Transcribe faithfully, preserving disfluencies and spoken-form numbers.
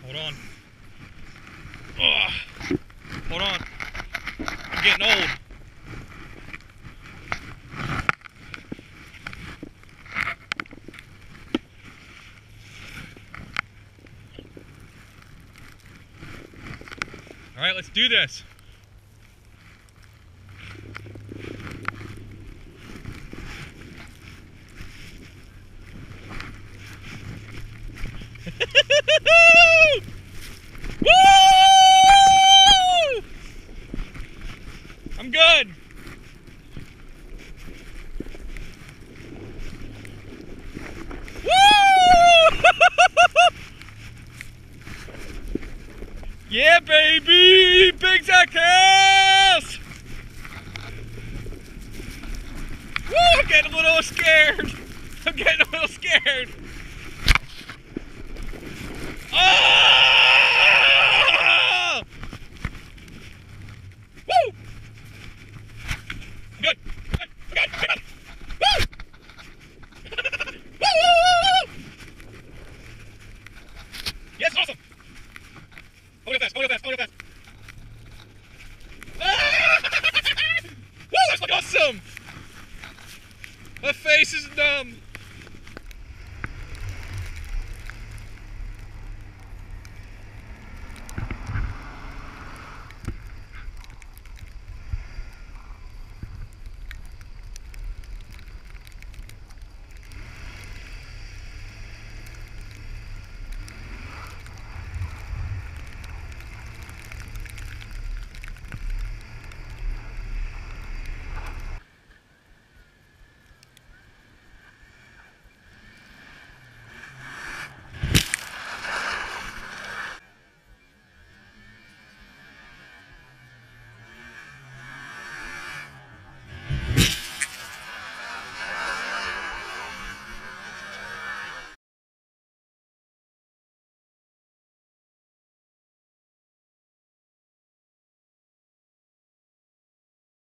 Hold on. Ugh. Hold on. I'm getting old. All right, let's do this. Woo! I'm good. Woo! Yeah, baby! Big Zack ass! Woo! I'm getting a little scared. I'm getting a little scared.